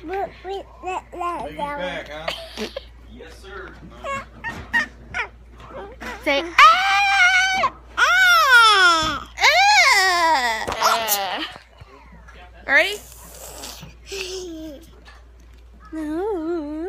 Piggy back, huh? Yes, sir. Say Ready? No.